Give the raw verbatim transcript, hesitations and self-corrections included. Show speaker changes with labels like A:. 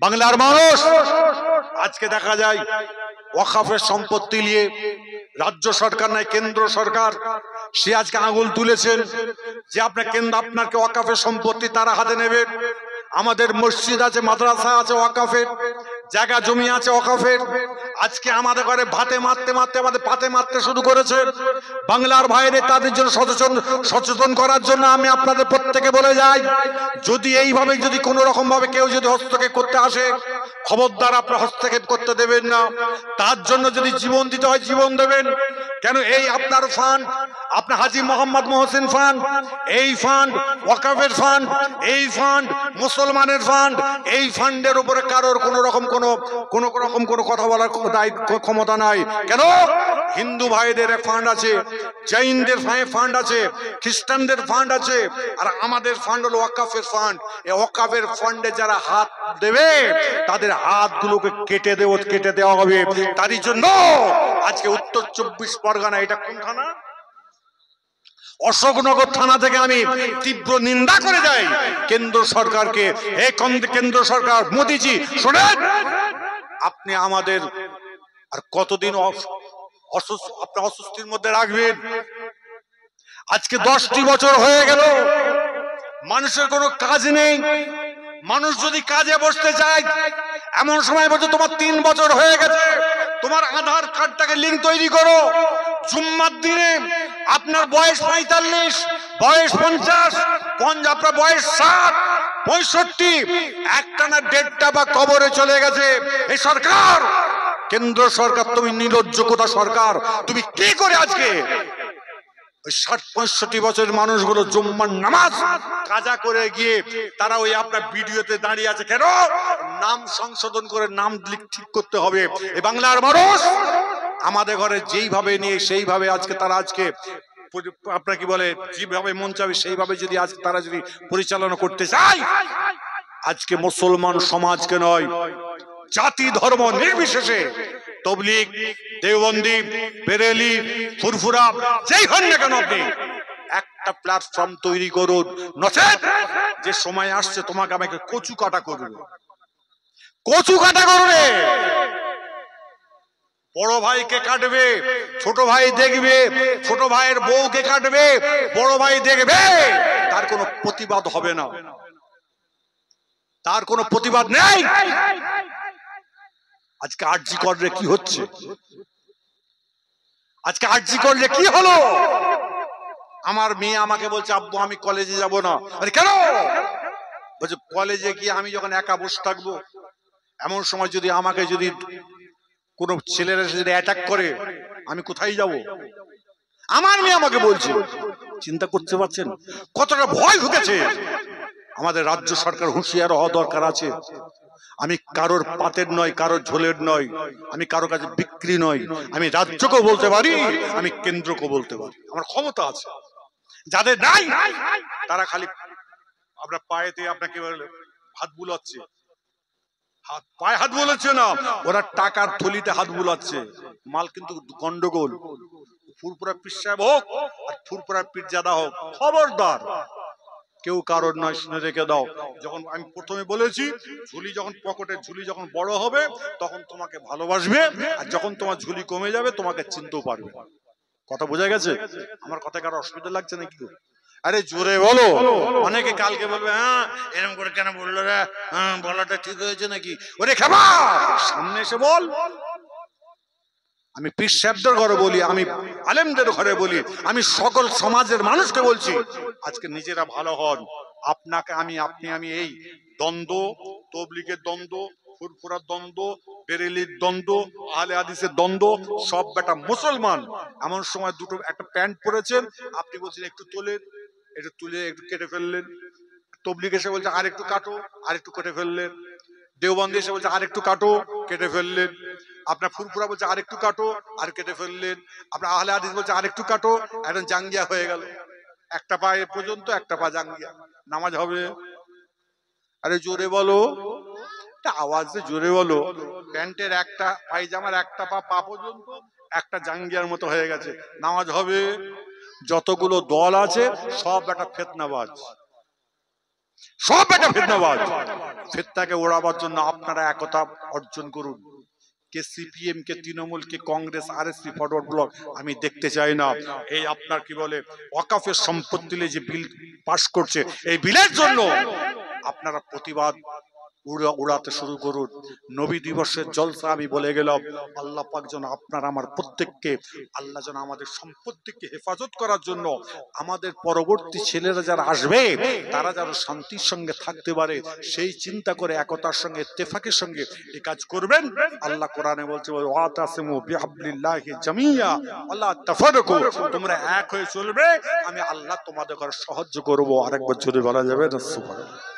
A: বাংলার মানুষ আজকে দেখা যায় ওয়াকফের সম্পত্তি নিয়ে রাজ্য সরকার নাই কেন্দ্র সরকার সে আজকে আঙুল তুলেছেন যে আপনার কেন্দ্র আপনাকে ওয়াকফের সম্পত্তি তারা হাতে নেবে। আমাদের মসজিদ আছে, মাদ্রাসা আছে ওয়াকফের, জায়গা জমি আছে ওয়াকফের। আজকে আমাদের ঘরে ভাতে মারতে মারতে আমাদের পাতে মারতে শুরু করেছে। বাংলার বাইরে তাদের জন্য সচেতন সচেতন করার জন্য আমি আপনাদের প্রত্যেকে বলে যাই, যদি এইভাবে যদি কোনো রকম ভাবে কেউ যদি হস্তক্ষেপ করতে আসে, খবরদার আপনারা হস্তক্ষেপ করতে দেবেন না। তার জন্য যদি জীবন দিতে হয় জীবন দেবেন। কেন এই আপনার ফান্ড, আপনার হাজী মোহাম্মদ মহসিন ফান্ড, এই ফান্ড ওয়াকফের ফান্ড, এই ফান্ড মুসলমানের ফান্ড, এই ফান্ডের উপরে কারোর কোনো রকম কোনো কোনো রকম কোনো কথা বলার ক্ষমতা নাই। কেন হিন্দু ভাইদের ফান্ড আছে, জৈনদের ফান্ড আছে, খ্রিস্টানদের ফান্ড আছে, আর আমাদের ফান্ড হলো ওয়াকফের ফান্ড। এই ওয়াকফের ফান্ডে যারা হাত দেবে তাদের হাতগুলোকে কেটে দেওয়া কেটে দেওয়া হবে। তারই জন্য আজকে উত্তর চব্বিশ পরগনা, এটা কোন থানা? অশোকনগর থানা থেকে আমি তীব্র নিন্দা করে যাই কেন্দ্র সরকারকে। এই কেন্দ্র সরকার মোদিজি শোনেন, আপনি আমাদের আর কতদিন আপনার অস্বস্তির মধ্যে রাখবেন? আজকে দশটি বছর হয়ে গেল, মানুষের কোনো কাজ নেই। মানুষ যদি কাজে বসতে চায় এমন সময় বলছে তোমার তিন বছর হয়ে গেছে, তোমার আধার কার্ডটাকে লিঙ্ক তৈরি করো। জুম্মার দিনে আপনার বয়স পঁয়তাল্লিশ, বয়স পঞ্চাশ, আপনার বয়স ষাট, পঁয়ষট্টি, একটা না দেড়টা বা কবরে চলে গেছে। এই সরকার, কেন্দ্র সরকার, তুমি নির্লজ্জ কোথা সরকার, তুমি কি করে আজকে ওই ষাট পঁয়ষট্টি বছরের মানুষগুলো জুম্মার নামাজ কাজা করে গিয়ে তারা ওই আপনার ভিডিওতে দাঁড়িয়ে আছে? কেন? নাম সংশোধন করে নাম ঠিক করতে হবে। এই বাংলার মানুষ আমাদের ঘরে যেইভাবে নিয়ে সেইভাবে আজকে তারা আজকে আপনার কি বলে যেভাবে মন চাবে সেইভাবে যদি আজকে তারা যদি পরিচালনা করতে চায়, আজকে মুসলমান সমাজকে নয়, জাতি ধর্ম নির্বিশেষে তবলিগ, দেওবন্দি, বেরেলি, ফুরফুরা যেই হন না কেন, আপনি একটা প্ল্যাটফর্ম তৈরি করুন। নচেত যে সময় আসছে তোমাকে আমাকে কচু কাটা করবে, কচু কাটা করবে। বড় ভাইকে কাটবে, ছোট ভাই দেখবে, ছোট ভাইয়ের বউকে কাটবে, বড় ভাই দেখবে, তার কোনো প্রতিবাদ হবে না, তার কোনো প্রতিবাদ নেই। আজকে আরজি করলে কি হচ্ছে? আজকে আরজি করলে কি হলো? আমার মেয়ে আমাকে বলছে আব্বু আমি কলেজে যাব না। আরে কেন? বলছে কলেজে গিয়ে আমি যখন একা বসে থাকবো, এমন সময় যদি আমাকে যদি কোন ছেলেরা যদি অ্যাটাক করে আমি কোথায় যাব? আমার মেয়ে আমাকে বলছে। চিন্তা করতে পারছেন কতটা ভয় ঢুকেছে? আমাদের রাজ্য সরকার হুঁশিয়ার হওয়া দরকার আছে। আমি কারোর পাতের নয়, কারোর ঝোলের নয়, আমি কারোর কাছে বিক্রি নয়। আমি রাজ্যকেও বলতে পারি, আমি কেন্দ্রকেও বলতে পারি, আমার ক্ষমতা আছে। যাদের নাই তারা খালি আপনার পায়েতে আপনাকে হাত বুলাচ্ছে, হাত পায়ে হাত বুলাচ্ছে না, ওরা টাকার থলিতে হাত বুলাচ্ছে। মাল কিন্তু গন্ডগোল। ফুরফুরা পীর সাহেব হোক আর ফুরফুরা পীরজাদা হোক, খবরদার কেউ কারোর নয়, শুনে রেখে দাও। যখন আমি প্রথমে বলেছি ঝুলি যখন পকেটের ঝুলি যখন বড় হবে তখন তোমাকে ভালোবাসবে, আর যখন তোমার ঝুলি কমে যাবে তোমাকে চিনতেও পারবে। কথা বোঝা গেছে? আমার কথা কারো অসুবিধা লাগছে নাকি? আরে জোরে বলো। অনেকে কালকে বলবে হ্যাঁ এরকম করে কেন বললো রে, হ্যাঁ বলাটা ঠিক হয়েছে নাকি? ওরে খাবা সামনে এসে বল। আমি পীর সাহেবদের ঘরে বলি, আমি আলেমদের ঘরে বলি, আমি সকল সমাজের মানুষকে বলছি আজকে নিজেরা ভালো হন। আপনাকে আমি আপনি আমি এই দ্বন্দ্ব, তবলিগের দ্বন্দ্ব, ফুরফুরার দ্বন্দ্ব, বেরেলির দ্বন্দ্ব, আহলে হাদিসের দ্বন্দ্ব, সব বেটা মুসলমান। এমন সময় দুটো একটা প্যান্ট পরেছেন, আপনি বলছেন একটু তোলেন, একটু তুলে একটু কেটে ফেললেন। তবলিগ এসে বলছে আর একটু কাটো, আর একটু কেটে ফেললেন। দেওবন্দি এসে বলছে আর একটু কাটো, কেটে ফেললেন। আপনার ফুরফুরা বলছে আর একটু কাটো, আর কেটে ফেললেন। আপনার আহলে হাদিস বলছে আর একটু কাটো, এখন জাঙ্গিয়া হয়ে গেল। একটা পা এ পর্যন্ত, একটা পা জাঙ্গিয়া। নামাজ হবে? আরে জোরে বলো, আওয়াজে জোরে বলো। প্যান্টের একটা পায়জামার একটা পা পা পর্যন্ত, একটা জাঙ্গিয়ার মতো হয়ে গেছে, নামাজ হবে? যতগুলো দল আছে সব একটা ফিতনাবাজ। সব একটা ফিতনাবাজ। ফিতনাকে ওড়াবার জন্য আপনারা একতা অর্জন করুন। কে সিপিএম, কে তৃণমূল, কে কংগ্রেস, আরএসপি, ফরওয়ার্ড ব্লক আমি দেখতে চাই না। এই আপনার কি বলে ওয়াকাফের সম্পত্তি যে বিল পাস করছে, এই বিলের জন্য আপনারা প্রতিবাদ উড়াতে শুরু করুন। নবী দিবসের জলসা আমি বলে গেলাম, আল্লাহ পাক যেন আপনার আমার প্রত্যেককে, আল্লাহ যেন আমাদের সম্পত্তিকে হেফাজত করার জন্য আমাদের পরবর্তী ছেলেরা যারা আসবে তারা যেন শান্তির সঙ্গে থাকতে পারে, সেই চিন্তা করে একতার সঙ্গে ইত্তেফাকের সঙ্গে এই কাজ করবেন। আল্লাহ কোরআনে বলছে ওয়াতাসিমু বিহাবলিল্লাহি জামিয়া ওয়ালা তাফাররাকু, তোমরা এক হয়ে চলবে, আমি আল্লাহ তোমাদের সাহায্য করব। আরেকবার জোরে বলা যাবে না সুবহানাল্লাহ।